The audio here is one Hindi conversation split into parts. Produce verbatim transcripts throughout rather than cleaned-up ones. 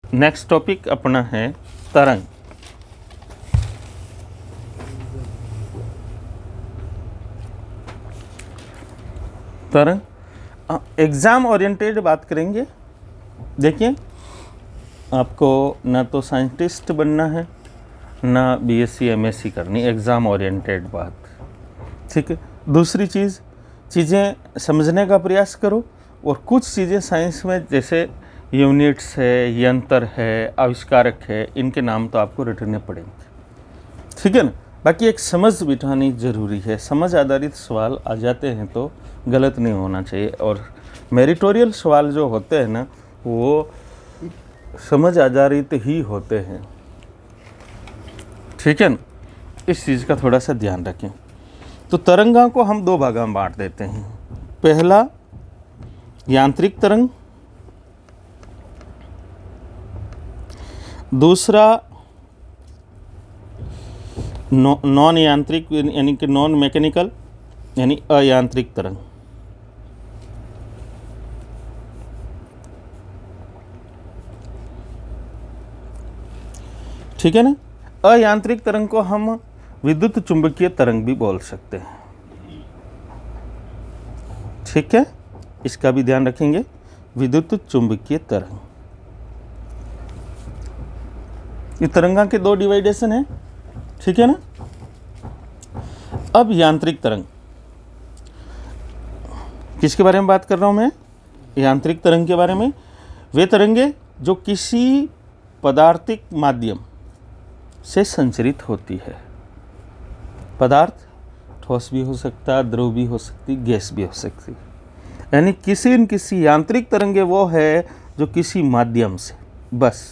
नेक्स्ट टॉपिक अपना है तरंग। तरंग एग्ज़ाम ओरिएंटेड बात करेंगे। देखिए, आपको ना तो साइंटिस्ट बनना है ना बीएससी एमएससी करनी, एग्ज़ाम ओरिएंटेड बात, ठीक है। दूसरी चीज़, चीज़ें समझने का प्रयास करो, और कुछ चीज़ें साइंस में जैसे यूनिट्स है, यंत्र है, आविष्कारक है, इनके नाम तो आपको रटने पड़ेंगे, ठीक है ना। बाकी एक समझ बिठानी ज़रूरी है। समझ आधारित सवाल आ जाते हैं तो गलत नहीं होना चाहिए, और मेरिटोरियल सवाल जो होते हैं ना वो समझ आधारित ही होते हैं, ठीक है ना। इस चीज़ का थोड़ा सा ध्यान रखें। तो तरंगा को हम दो भागों में बांट देते हैं। पहला यांत्रिक तरंग, दूसरा नॉ नॉन यांत्रिक यानी कि नॉन मैकेनिकल यानी अयांत्रिक तरंग। ठीक है ना। अयांत्रिक तरंग को हम विद्युत चुंबकीय तरंग भी बोल सकते हैं, ठीक है। इसका भी ध्यान रखेंगे, विद्युत चुंबकीय तरंग। ये तरंगा के दो डिवाइडेशन है, ठीक है ना। अब यांत्रिक तरंग, किसके बारे में बात कर रहा हूं मैं? यांत्रिक तरंग के बारे में। वे तरंगे जो किसी पदार्थिक माध्यम से संचरित होती है। पदार्थ ठोस भी हो सकता है, द्रव भी हो सकती, गैस भी हो सकती, यानी किसी न किसी यांत्रिक तरंगे वो है जो किसी माध्यम से, बस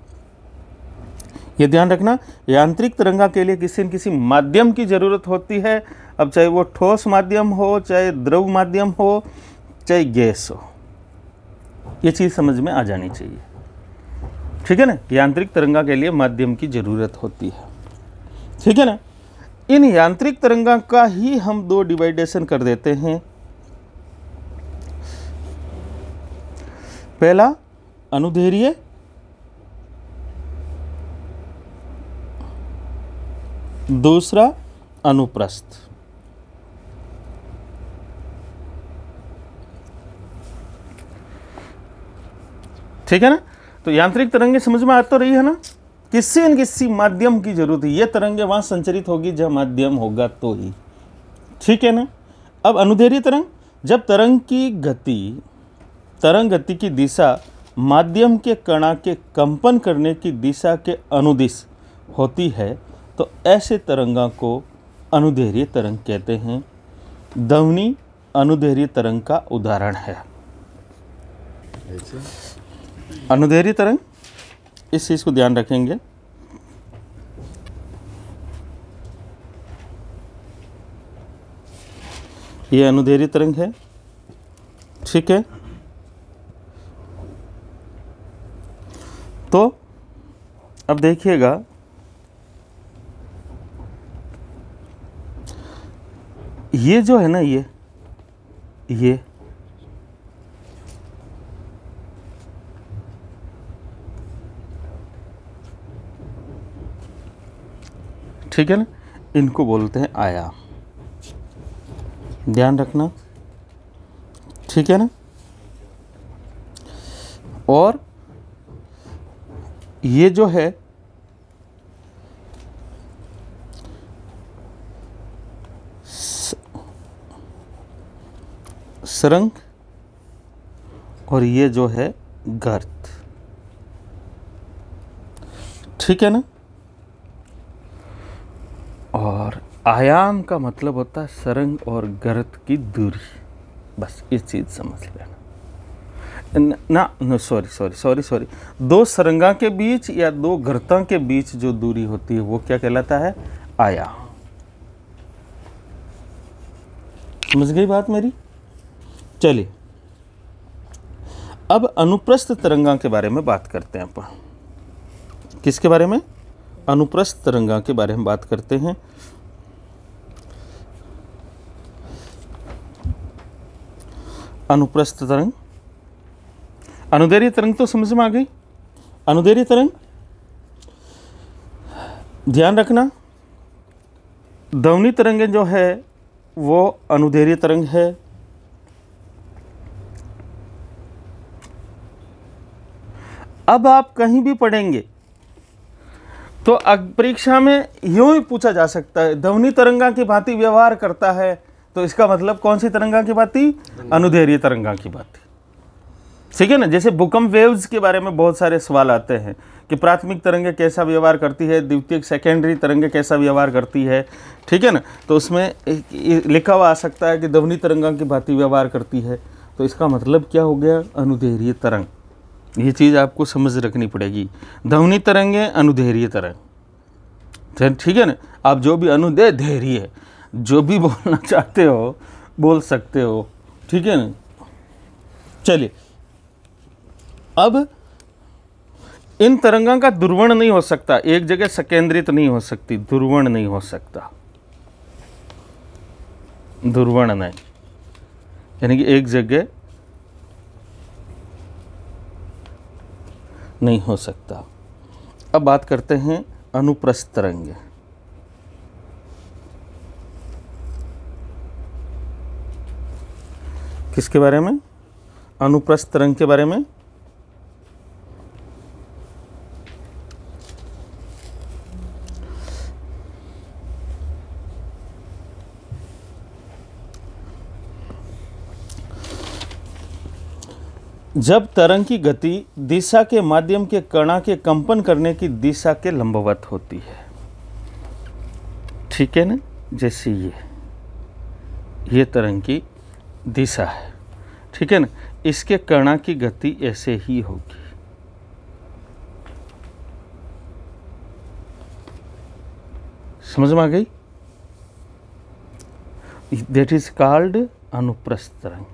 ये ध्यान रखना, यांत्रिक तरंगा के लिए किसी न किसी माध्यम की ज़रूरत होती है। अब चाहे वो ठोस माध्यम हो, चाहे द्रव माध्यम हो, चाहे गैस हो, ये चीज़ समझ में आ जानी चाहिए, ठीक है ना। यांत्रिक तरंगा के लिए माध्यम की ज़रूरत होती है, ठीक है ना। इन यांत्रिक तरंगा का ही हम दो डिवाइडेशन कर देते हैं। पहला अनुदैर्घ्य, दूसरा अनुप्रस्थ। ठीक है ना। तो यांत्रिक तरंगे समझ में आ तो रही है ना, किसी न किसी माध्यम की जरूरत है। ये तरंगे वहां संचरित होगी जब माध्यम होगा तो ही, ठीक है ना। अब अनुदैर्घ्य तरंग, जब तरंग की गति तरंग गति की दिशा माध्यम के कणा के कंपन करने की दिशा के अनुदिश होती है तो ऐसे तरंगा को अनुदैर्घ्य तरंग कहते हैं। ध्वनि अनुदैर्घ्य तरंग का उदाहरण है। अनुदैर्घ्य तरंग, इस चीज को ध्यान रखेंगे। ये अनुदैर्घ्य तरंग है, ठीक है। तो अब देखिएगा, ये जो है ना, ये ये ठीक है ना, इनको बोलते हैं आयाम। ध्यान रखना, ठीक है ना। और ये जो है सरंग और ये जो है गर्त, ठीक है ना। और आयाम का मतलब होता है सरंग और गर्त की दूरी, बस ये चीज़ समझ लेना ना। No sorry sorry sorry sorry दो सरंगा के बीच या दो गर्ता के बीच जो दूरी होती है वो क्या कहलाता है? आयाम। समझ गई बात मेरी? चलिए, अब अनुप्रस्थ तरंगा के बारे में बात करते हैं अपन। किसके बारे में? अनुप्रस्थ तरंगा के बारे में बात करते हैं। अनुप्रस्थ तरंग, अनुदैर्घ्य तरंग तो समझ में आ गई। अनुदैर्घ्य तरंग, ध्यान रखना ध्वनि तरंगें जो है वो अनुदैर्घ्य तरंग है। अब आप कहीं भी पढ़ेंगे तो अग- परीक्षा में यूं ही पूछा जा सकता है ध्वनि तरंगा की भांति व्यवहार करता है, तो इसका मतलब कौन सी तरंगा की भांति? अनुदैर्घ्य तरंगा की भांति। ठीक है ना। जैसे भूकंप वेव्स के बारे में बहुत सारे सवाल आते हैं कि प्राथमिक तरंगे कैसा व्यवहार करती है, द्वितीयक सेकेंडरी तरंगे कैसा व्यवहार करती है, ठीक है ना। तो उसमें एक- लिखा हुआ आ सकता है कि ध्वनि तरंगा की भांति व्यवहार करती है, तो इसका मतलब क्या हो गया? अनुदैर्घ्य तरंग। ये चीज़ आपको समझ रखनी पड़ेगी। ध्वनि तरंगे अनुदैर्घ्य तरंग, ठीक है ना। आप जो भी अनुदैर्घ्य जो भी बोलना चाहते हो बोल सकते हो, ठीक है ना। चलिए, अब इन तरंगों का ध्रुवण नहीं हो सकता, एक जगह संकेंद्रित नहीं हो सकती, ध्रुवण नहीं हो सकता, ध्रुवण नहीं, यानी कि एक जगह नहीं हो सकता। अब बात करते हैं अनुप्रस्थ तरंगे। किसके बारे में? अनुप्रस्थ तरंग के बारे में। जब तरंग की गति दिशा के माध्यम के कणा के कंपन करने की दिशा के लंबवत होती है, ठीक है ना। जैसे ये ये तरंग की दिशा है, ठीक है ना। इसके कणा की गति ऐसे ही होगी। समझ में आ गई? दैट इज कॉल्ड अनुप्रस्थ तरंग।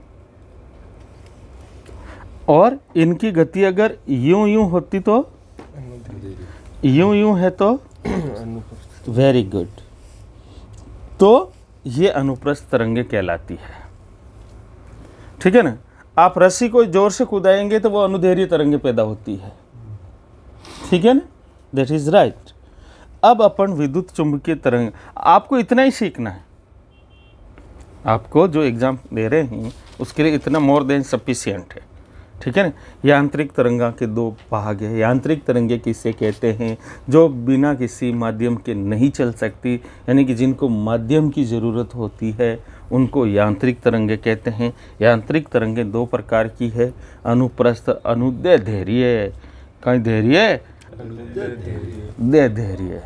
और इनकी गति अगर यूं यूं होती तो यूं यूं है तो वेरी गुड, तो ये अनुप्रस्थ तरंगे कहलाती है, ठीक है ना। आप रस्सी को जोर से कूदाएंगे तो वो अनुदैर्घ्य तरंगे पैदा होती है, ठीक है ना। That is right. अब अपन विद्युत चुंबकीय तरंग, आपको इतना ही सीखना है। आपको जो एग्जाम दे रहे हैं उसके लिए इतना मोर देन सफिशिएंट है, ठीक है ना। यांत्रिक तरंगा के दो भाग है। यांत्रिक तरंगे किसे कहते हैं? जो बिना किसी माध्यम के नहीं चल सकती, यानी कि जिनको माध्यम की ज़रूरत होती है, उनको यांत्रिक तरंगे कहते हैं। यांत्रिक तरंगे दो प्रकार की है, अनुप्रस्थ, अनुदैर्घ्य। कहीं धैर्य दे धैर्य।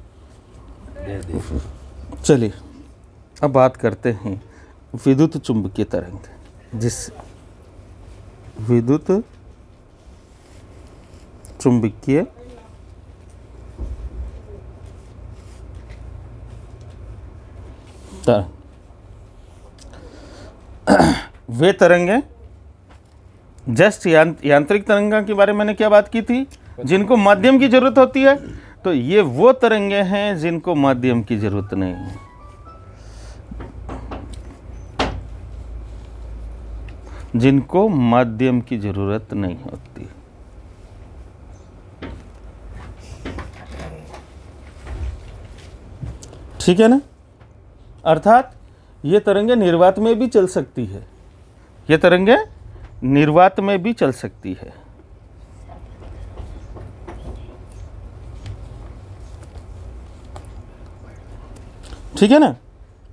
चलिए, अब बात करते हैं विद्युत चुंबकीय तरंग। जिस विद्युत चुंबकीय तरंग, वे तरंगे जस्ट यांत्रिक तरंगा के बारे में मैंने क्या बात की थी? जिनको माध्यम की जरूरत होती है। तो ये वो तरंगे हैं जिनको माध्यम की जरूरत नहीं है। जिनको माध्यम की जरूरत नहीं होती। ठीक है ना। अर्थात ये तरंगे निर्वात में भी चल सकती है, ये तरंगे निर्वात में भी चल सकती है। ठीक है ना।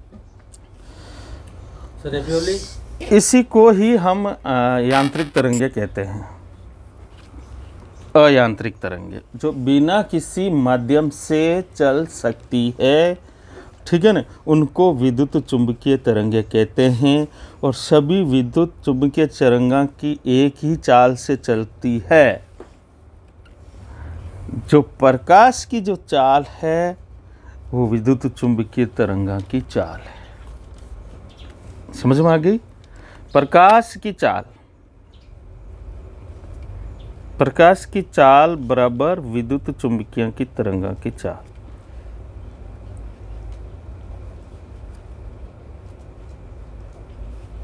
इसी को ही हम यांत्रिक तरंगे कहते हैं। अयांत्रिक तरंगे जो बिना किसी माध्यम से चल सकती है, ठीक है ना, उनको विद्युत चुंबकीय तरंगे कहते हैं। और सभी विद्युत चुंबकीय तरंगा की एक ही चाल से चलती है। जो प्रकाश की जो चाल है वो विद्युत चुंबकीय तरंगा की चाल है। समझ में आ गई? प्रकाश की चाल, प्रकाश की चाल बराबर विद्युत चुंबकीय की तरंगा की चाल।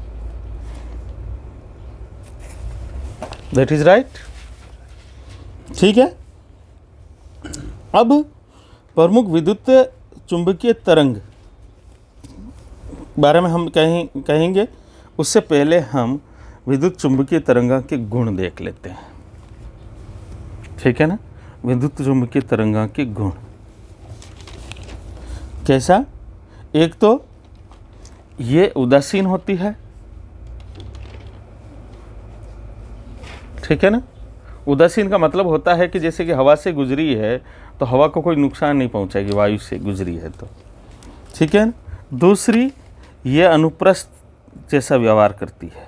That is right. ठीक है। अब प्रमुख विद्युत चुंबकीय तरंग बारे में हम कहें कहेंगे, उससे पहले हम विद्युत चुंबकीय तरंगा के गुण देख लेते हैं। ठीक है ना, विद्युत चुंबकीय तरंगा के गुण कैसा? एक तो ये उदासीन होती है, ठीक है ना। उदासीन का मतलब होता है कि जैसे कि हवा से गुजरी है तो हवा को कोई नुकसान नहीं पहुंचाएगी, वायु से गुजरी है तो, ठीक है ना। दूसरी, ये अनुप्रस्थ जैसा व्यवहार करती है।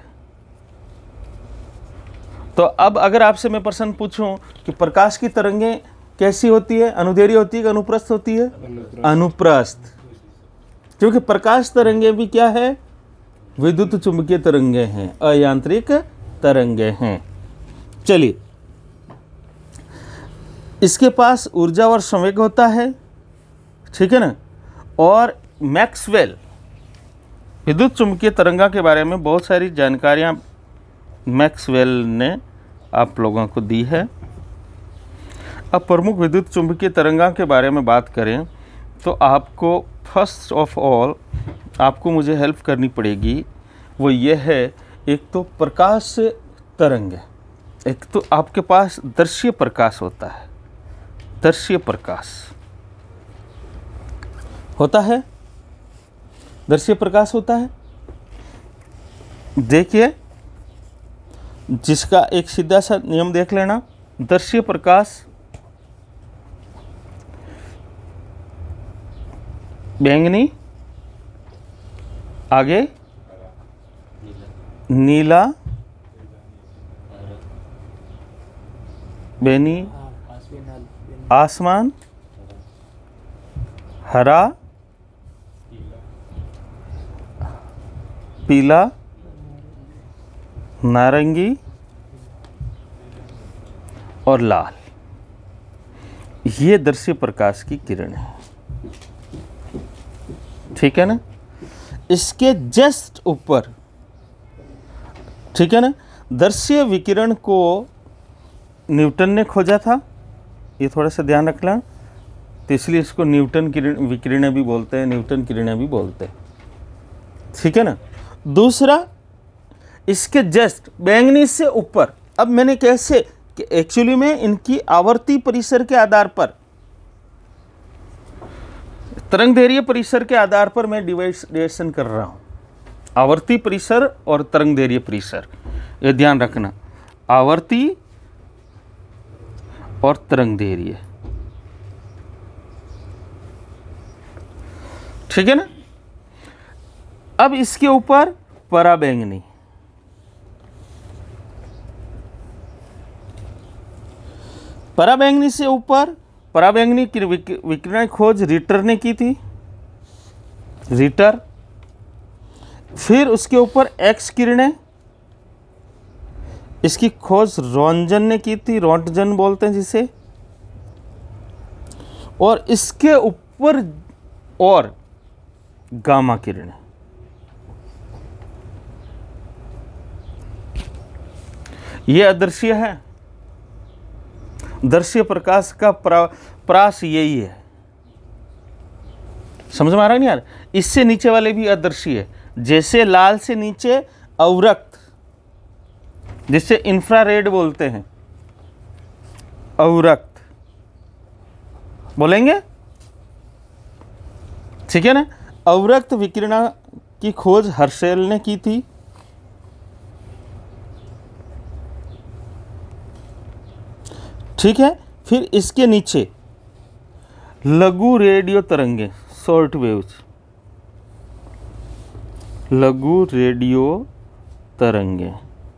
तो अब अगर आपसे मैं प्रश्न पूछूं कि प्रकाश की तरंगें कैसी होती है, अनुदैर्घ्य होती है कि अनुप्रस्थ होती है? अनुप्रस्थ, क्योंकि प्रकाश तरंगें भी क्या है? विद्युत चुंबकीय तरंगें हैं, अयांत्रिक तरंगें हैं। चलिए, इसके पास ऊर्जा और संवेग होता है, ठीक है ना। और मैक्सवेल विद्युत चुंबकीय तरंगा के बारे में बहुत सारी जानकारियां मैक्सवेल ने आप लोगों को दी है। अब प्रमुख विद्युत चुंबकीय तरंगा के बारे में बात करें तो आपको फर्स्ट ऑफ ऑल आपको मुझे हेल्प करनी पड़ेगी, वो ये है, एक तो प्रकाश तरंग है, एक तो आपके पास दर्शीय प्रकाश होता है, दर्शीय प्रकाश होता है, दर्शीय प्रकाश होता है। देखिए, जिसका एक सीधा सा नियम देख लेना, दर्शीय प्रकाश बैंगनी, आगे नीला, बैनी, आसमान, हरा, पीला, नारंगी और लाल, ये दर्शीय प्रकाश की किरण है, ठीक है ना। इसके जस्ट ऊपर, ठीक है ना, दर्शीय विकिरण को न्यूटन ने खोजा था, ये थोड़ा सा ध्यान रखना, तो इसलिए इसको न्यूटन किरण विकिरणें भी बोलते हैं, न्यूटन किरणें भी बोलते हैं, ठीक है ना। दूसरा, इसके जस्ट बैंगनी से ऊपर, अब मैंने कैसे कि एक्चुअली में इनकी आवर्ती परिसर के आधार पर, तरंगदैर्घ्य परिसर के आधार पर मैं डिवाइडेशन कर रहा हूं, आवर्ती परिसर और तरंगदैर्घ्य परिसर, ये ध्यान रखना, आवर्ती और तरंगदैर्घ्य, ठीक है ना। अब इसके ऊपर पराबैंगनी, पराबैंगनी से ऊपर, पराबैंगनी की विकिरण खोज रिटर ने की थी, रिटर। फिर उसके ऊपर एक्स किरणें, इसकी खोज रोंटगन ने की थी, रोंटगन बोलते हैं जिसे। और इसके ऊपर और गामा किरणें, ये अदृश्य है, दर्शीय प्रकाश का प्रा, प्रास यही है, समझ में आ रहा है नहीं यार। इससे नीचे वाले भी अदर्शी है, जैसे लाल से नीचे अवरक्त, जिसे इंफ्रारेड बोलते हैं, अवरक्त बोलेंगे, ठीक है ना। अवरक्त विकिरण की खोज हर्शेल ने की थी। ठीक है, फिर इसके नीचे लघु रेडियो तरंगे, शॉर्ट वेव्स, लघु रेडियो तरंगे,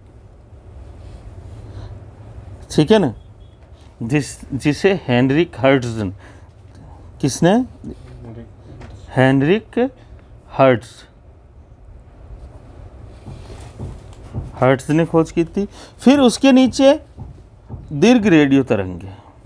ठीक है ना, जिस जिसे हेनरिक हर्ट्ज, किसने? हेनरिक हर्ट्ज, हर्ट्ज ने खोज की थी। फिर उसके नीचे दीर्घ रेडियो तरंगे,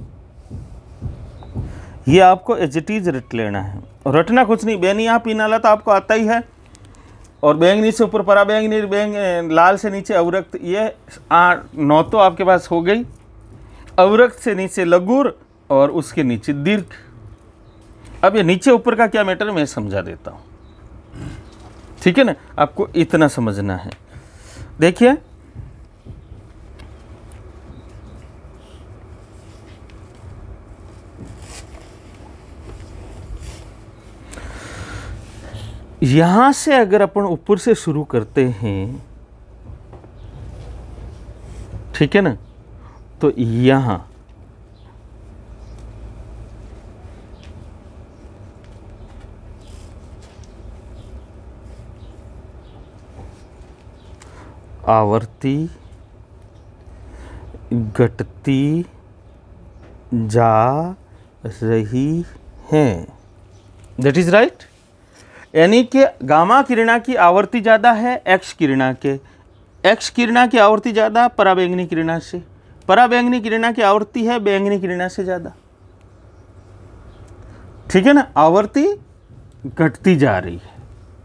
ये आपको एज इट इज रट लेना है, रटना कुछ नहीं, बैनी आप पीनाला तो आपको आता ही है, और बैंगनी से ऊपर परा बैंगनी, बैंग लाल से नीचे अवरक्त, ये आठ नौ तो आपके पास हो गई। अवरक्त से नीचे लघुर और उसके नीचे दीर्घ। अब ये नीचे ऊपर का क्या मैटर मैं समझा देता हूं, ठीक है ना, आपको इतना समझना है। देखिए यहां से अगर अपन ऊपर से शुरू करते हैं, ठीक है ना, तो यहां आवर्ती घटती जा रही है। That is right. यानी कि गामा किरणा की आवर्ती ज़्यादा है एक्स किरणा के, एक्स किरणा की आवर्ती ज़्यादा पराबैंगनी किरणा से, पराबैंगनी किरणा की आवर्ती है बैंगनी किरणा से ज़्यादा, ठीक है ना, आवर्ती घटती जा रही है,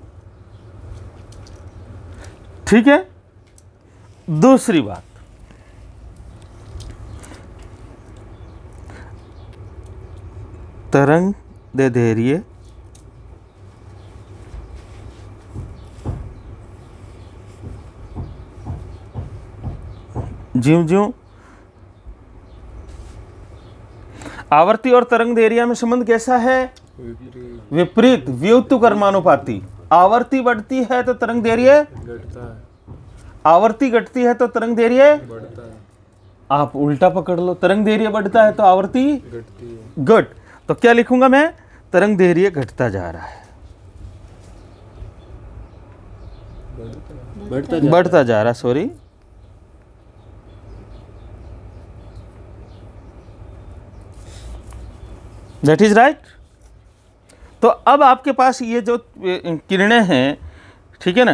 ठीक है। दूसरी बात, तरंग दैर्ध्य ज्यों ज्यों आवर्ती और तरंग दैर्ध्य में संबंध कैसा है? विपरीत, व्युत्क्रम कर्मानुपाती। आवर्ती बढ़ती है तो तरंग दैर्ध्य घटता है, आवर्ती घटती है तो तरंग दैर्ध्य बढ़ता है। आप उल्टा पकड़ लो, तरंग दैर्ध्य बढ़ता है तो आवर्ती घटती है, घट। तो क्या लिखूंगा मैं? तरंग दैर्ध्य घटता जा रहा है, बढ़ता जा, बढ़ता जा रहा, सॉरी। That is right. तो अब आपके पास ये जो किरणें हैं, ठीक है ना,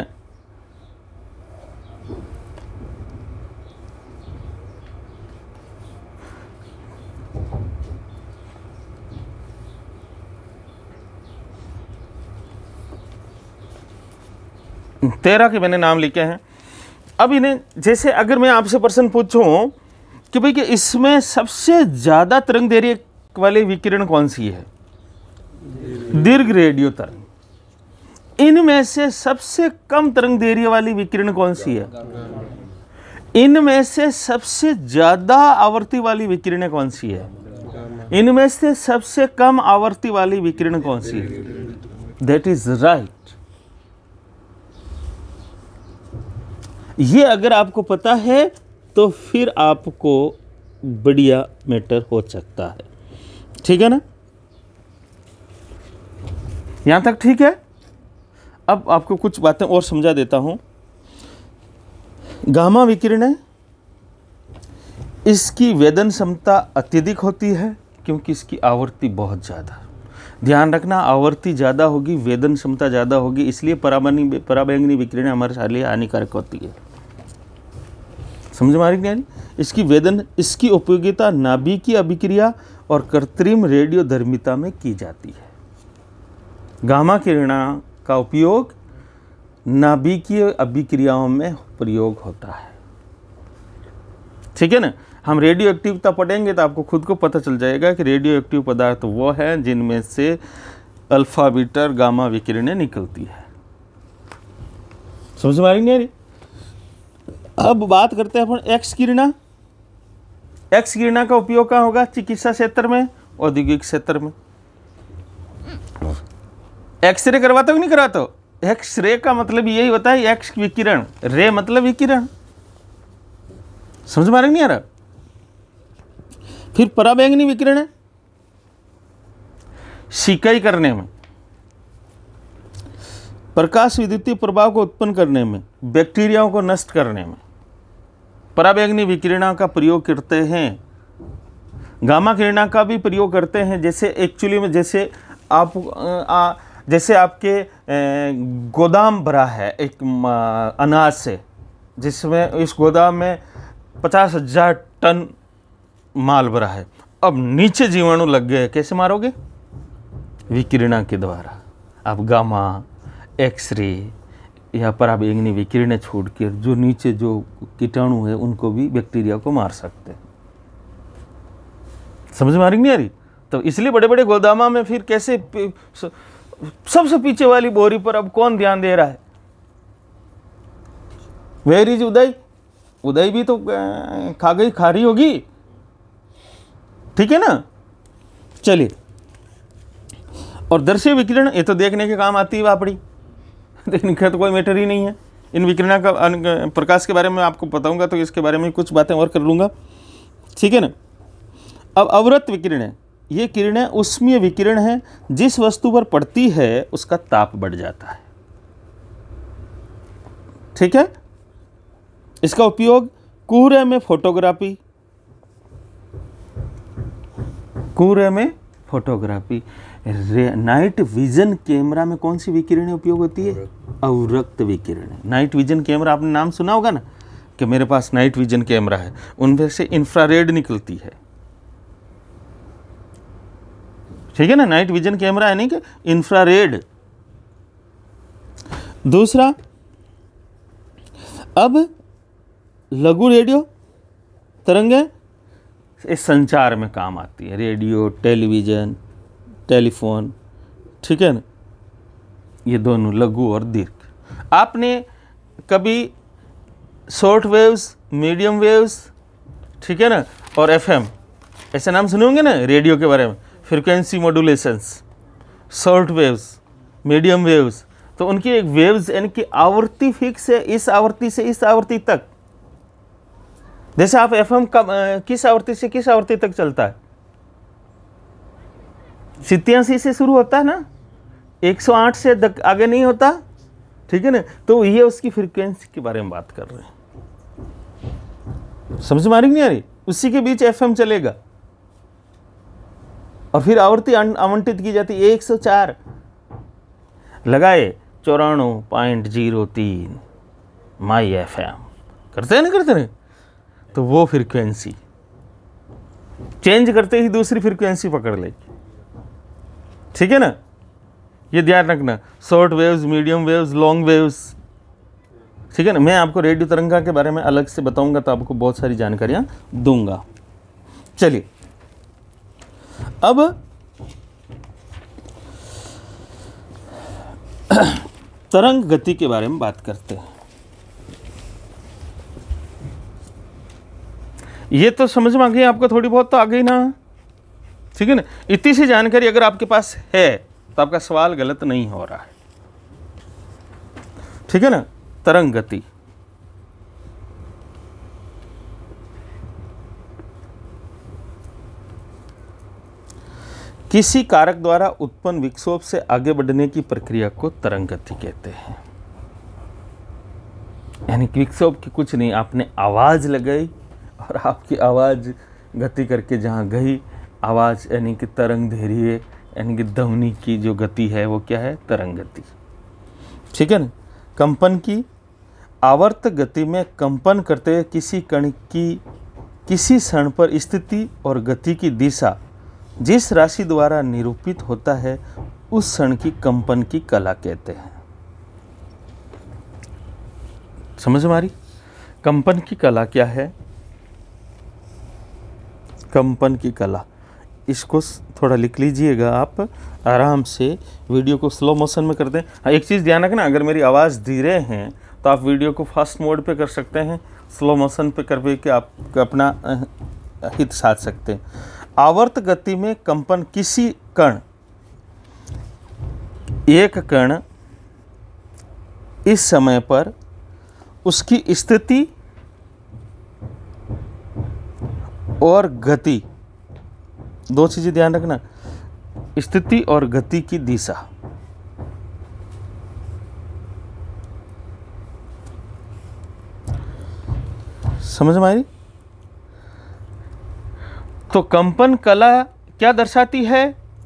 तेरह के मैंने नाम लिखे हैं। अब इन्हें जैसे अगर मैं आपसे प्रश्न पूछूं कि भाई कि इसमें सबसे ज्यादा तरंग दैर्ध्य वाली विकिरण कौन सी है? दीर्घ रेडियो तरंग। इनमें से सबसे कम तरंग दैर्ध्य वाली विकिरण कौन सी है? इनमें से सबसे ज्यादा आवर्ती वाली विकिरण कौन सी है? इनमें से सबसे कम आवर्ती वाली विकिरण कौन सी है? That is right. ये अगर आपको पता है तो फिर आपको बढ़िया मैटर हो सकता है, ठीक है ना, यहां तक ठीक है। अब आपको कुछ बातें और समझा देता हूं। गामा विकिरण है, इसकी वेदन क्षमता अत्यधिक होती है क्योंकि इसकी आवर्ती बहुत ज़्यादा। ध्यान रखना, आवर्ती ज़्यादा होगी, वेदन क्षमता ज़्यादा होगी, इसलिए पराबैंगनी पराबैंगनी विकिरण हमारे लिए हानिकारक होती है। समझ में आ रही नहीं? इसकी वेदन, इसकी उपयोगिता नाभिकीय अभिक्रिया और कृत्रिम रेडियोधर्मिता में की जाती है। गामा किरणा का उपयोग नाभिकीय अभिक्रियाओं में प्रयोग होता है, ठीक है ना। हम रेडियो एक्टिवता पढ़ेंगे तो आपको खुद को पता चल जाएगा कि रेडियो एक्टिव पदार्थ वो है जिनमें से अल्फा बीटा और गामा विकिरणें निकलती है। समझ में आ रही नहीं आ रही? अब बात करते हैं अपन एक्स किरणा। एक्स किरणा का उपयोग कहाँ होगा? चिकित्सा क्षेत्र में, औद्योगिक क्षेत्र में। एक्सरे करवाते हो नहीं कराते हो? एक्सरे का मतलब यही होता है एक्स विकिरण, रे मतलब विकिरण। समझ में आ रहा नहीं आ रहा? फिर पराबैंगनी विकिरण है, सिकाई करने में, प्रकाश विद्युतीय प्रभाव को उत्पन्न करने में, बैक्टीरियाओं को नष्ट करने में पराबैंगनी विकिरणा का प्रयोग करते हैं। गामा किरणा का भी प्रयोग करते हैं। जैसे एक्चुअली में जैसे आप आ, जैसे आपके ए, गोदाम भरा है एक अनाज से, जिसमें इस गोदाम में पचास हजार टन माल भरा है। अब नीचे जीवाणु लग गए, कैसे मारोगे? विकिरणा के द्वारा। आप गामा, एक्सरे या पराबैंगनी विकिरणें छोड़कर जो नीचे जो कीटाणु है उनको भी, बैक्टीरिया को मार सकते हैं। समझ में आ रही नहीं आ रही? तो इसलिए बड़े बड़े गोदामा में फिर कैसे सबसे पीछे वाली बोरी पर अब कौन ध्यान दे रहा है? वेयर इज उदय? उदय भी तो खा गई, खा रही होगी, ठीक है ना। चलिए, और दर्शय विकिरण, ये तो देखने के काम आती है वापड़ी, तो इनका तो कोई मैटर ही नहीं है। इन विकिरण का प्रकाश के बारे में आपको बताऊंगा, तो इसके बारे में कुछ बातें और कर लूँगा, ठीक है ना। अब अवरत विकिरण है, ये किरणें उष्मीय विकिरण है, जिस वस्तु पर पड़ती है उसका ताप बढ़ जाता है, ठीक है। इसका उपयोग कोहरे में फोटोग्राफी, कोहरे में फोटोग्राफी, नाइट विजन कैमरा में कौन सी विकिरण उपयोग होती है? अवरक्त विकिरण। नाइट विजन कैमरा आपने नाम सुना होगा ना, कि मेरे पास नाइट विजन कैमरा है, उनमें से इंफ्रारेड निकलती है, ठीक है ना। नाइट विजन कैमरा है नहीं कि इंफ्रारेड। दूसरा, अब लघु रेडियो तरंगे इस संचार में काम आती है, रेडियो, टेलीविज़न, टेलीफोन, ठीक है ना, ये दोनों लघु और दीर्घ। आपने कभी शॉर्ट वेव्स, मीडियम वेव्स, ठीक है ना, और एफएम ऐसे नाम सुने होंगे ना रेडियो के बारे में, frequency modulations, short waves, medium waves, तो उनकी एक वेव्स यानी कि आवृत्ति फिक्स है, इस आवृत्ति से इस आवृत्ति तक। जैसे आप एफएम किस आवृत्ति से किस आवृत्ति तक चलता है? सत्तासी से शुरू होता है ना, एक सौ आठ से आगे नहीं होता, ठीक है ना। तो ये उसकी फ्रीक्वेंसी के बारे में बात कर रहे हैं, समझ में आ रही नहीं आ रही? उसी के बीच एफएम चलेगा, और फिर आवृत्ति आवंटित की जाती है एक सौ चार लगाए चौराणु पॉइंट जीरो तीन माई एफ एम, करते हैं ना, करते हैं। तो वो फ्रीक्वेंसी चेंज करते ही दूसरी फ्रीक्वेंसी पकड़ लेगी, ठीक है ना। ये ध्यान रखना, short waves, medium waves, long waves, ठीक है ना। मैं आपको रेडियो तरंगा के बारे में अलग से बताऊंगा, तो आपको बहुत सारी जानकारियां दूंगा। चलिए, अब तरंग गति के बारे में बात करते हैं। ये तो समझ में आ गई आपको, थोड़ी बहुत तो आ गई ना, ठीक है ना। इतनी सी जानकारी अगर आपके पास है तो आपका सवाल गलत नहीं हो रहा है, ठीक है ना। तरंग गति, किसी कारक द्वारा उत्पन्न विक्षोभ से आगे बढ़ने की प्रक्रिया को तरंग गति कहते हैं। यानी कि विक्षोभ की कुछ नहीं, आपने आवाज लगाई और आपकी आवाज गति करके जहां गई, आवाज यानी कि तरंग धैर्य, यानी कि ध्वनि की जो गति है वो क्या है? तरंग गति, ठीक है ना। कंपन की, आवर्त गति में कंपन करते हुए किसी कण की किसी क्षण पर स्थिति और गति की दिशा जिस राशि द्वारा निरूपित होता है उस क्षण की कंपन की कला कहते हैं। समझ में आ रही? कंपन की कला क्या है? कंपन की कला, इसको थोड़ा लिख लीजिएगा आप आराम से, वीडियो को स्लो मोशन में कर दें। हाँ, एक चीज़ ध्यान रखना, अगर मेरी आवाज़ धीरे हैं तो आप वीडियो को फास्ट मोड पे कर सकते हैं, स्लो मोशन पे कर के आप अपना हित साध सकते हैं। आवर्त गति में कंपन किसी कण, एक कण इस समय पर उसकी स्थिति और गति, दो चीजें ध्यान रखना, स्थिति और गति की दिशा। समझ में आई? तो कंपन कला क्या दर्शाती है?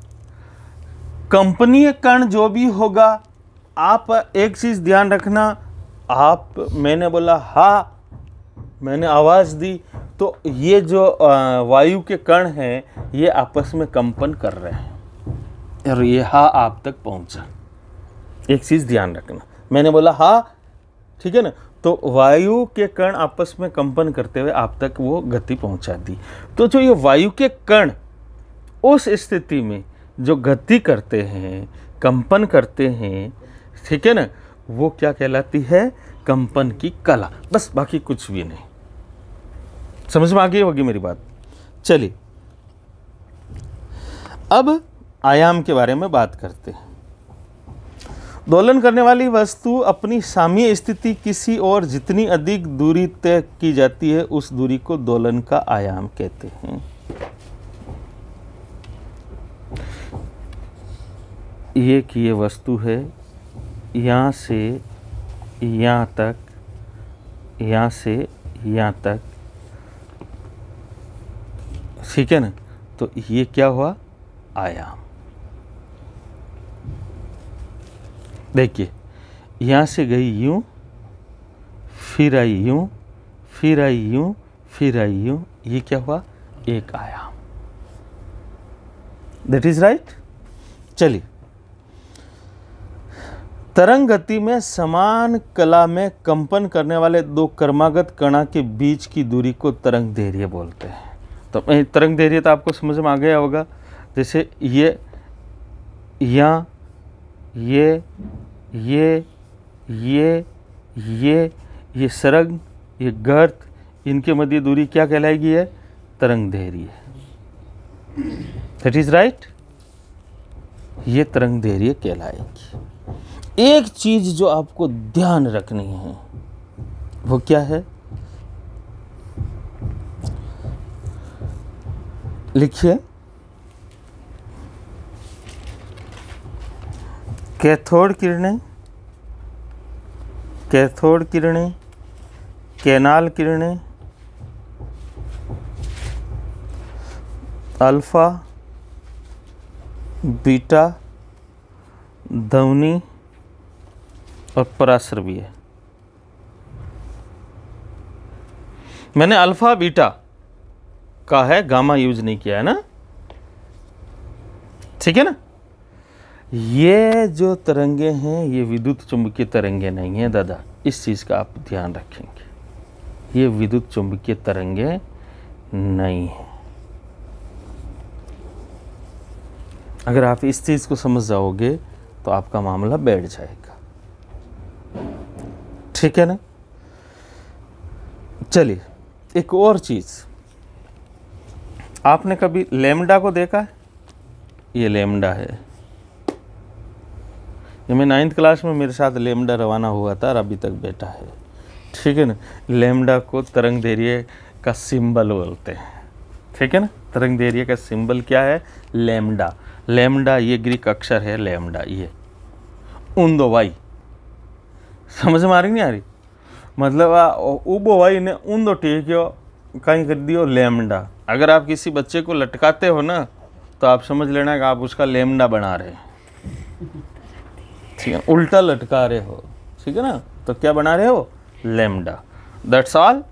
कंपनीय कण जो भी होगा, आप एक चीज ध्यान रखना, आप मैंने बोला हा, मैंने आवाज दी, तो ये जो वायु के कण हैं ये आपस में कंपन कर रहे हैं और ये हा आप तक पहुंचा। एक चीज ध्यान रखना, मैंने बोला हा, ठीक है ना, तो वायु के कण आपस में कंपन करते हुए आप तक वो गति पहुंचा दी। तो जो ये वायु के कण उस स्थिति में जो गति करते हैं, कंपन करते हैं, ठीक है ना, वो क्या कहलाती है? कंपन की कला। बस, बाकी कुछ भी नहीं। समझ में आ गई होगी मेरी बात? चलिए अब आयाम के बारे में बात करते हैं। दोलन करने वाली वस्तु अपनी साम्य स्थिति किसी और जितनी अधिक दूरी तय की जाती है, उस दूरी को दोलन का आयाम कहते हैं। ये कि ये वस्तु है, यहाँ से यहाँ तक, यहाँ से यहाँ तक, ठीक है ना, तो ये क्या हुआ? आयाम। देखिए, यहाँ से गई यूं, फिर आई यूं, फिर आई यूं, फिर आई यूं, ये क्या हुआ? एक आयाम। That is right. चलिए, तरंग गति में समान कला में कंपन करने वाले दो क्रमागत कणा के बीच की दूरी को तरंग दैर्घ्य बोलते हैं। तो तरंग दैर्घ्य तो आपको समझ में आ गया होगा। जैसे ये, यहाँ, ये, ये, ये, ये, ये सरंग, ये गर्त, इनके मध्य दूरी क्या कहलाएगी? है तरंग दैर्घ्य। That is right. ये तरंग दैर्घ्य कहलाएगी। एक चीज जो आपको ध्यान रखनी है वो क्या है? लिखिए, कैथोड किरणें, कैथोड किरणें, कैनाल किरणें, अल्फा, बीटा, ध्वनि और पराश्रवीय। मैंने अल्फा बीटा का है, गामा यूज नहीं किया है ना, ठीक है ना। ये जो तरंगे हैं ये विद्युत चुंबकीय तरंगे नहीं है दादा, इस चीज़ का आप ध्यान रखेंगे। ये विद्युत चुंबकीय तरंगे नहीं है। अगर आप इस चीज़ को समझ जाओगे तो आपका मामला बैठ जाएगा, ठीक है ना। चलिए, एक और चीज़, आपने कभी लैम्डा को देखा है? ये लैम्डा है। ये मैं नाइन्थ क्लास में मेरे साथ लैम्डा रवाना हुआ था और अभी तक बैठा है, ठीक है ना। लैम्डा को तरंग दैर्घ्य का सिंबल बोलते हैं, ठीक है ना। तरंग दैर्घ्य का सिंबल क्या है? लैम्डा। लैम्डा ये ग्रीक अक्षर है, लैम्डा ये उन्दो वाई। समझ में आ रही नहीं आ रही? मतलब उबो वाई ने उन्दो टेक्यो, कहीं कर दियो लैम्डा। अगर आप किसी बच्चे को लटकाते हो ना तो आप समझ लेना कि आप उसका लैम्डा बना रहे हैं, ठीक है। उल्टा लटका रहे हो, ठीक है ना, तो क्या बना रहे हो? लैम्डा। That's all.